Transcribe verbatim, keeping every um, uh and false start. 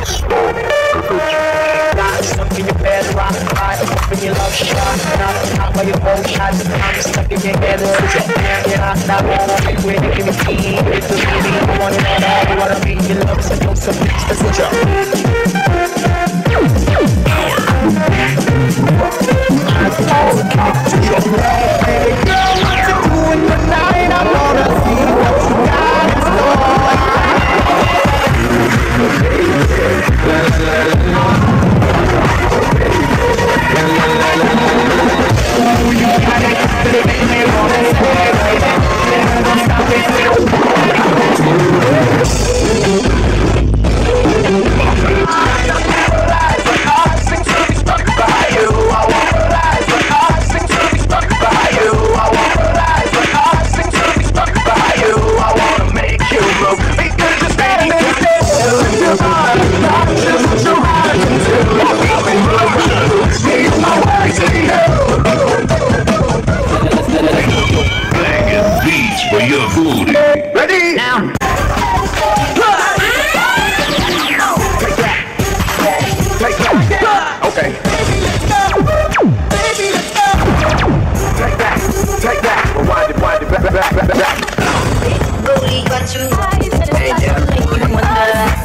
Stuck in your bed, rock high, open your love shot. Not top of your own shots, I'm stuck in your head. You're not that one, we're making it easy. It's a baby, I want it all, I wanna be your love, so don't submit to the job. Baby girl, what you doing tonight? I wanna see what you got in store. For your booty. Ready? Now. Take that. Take that. Okay. Take that. Take that. Rewind it, wind it, back, back, back, back. Booty, got you. Hey, yeah.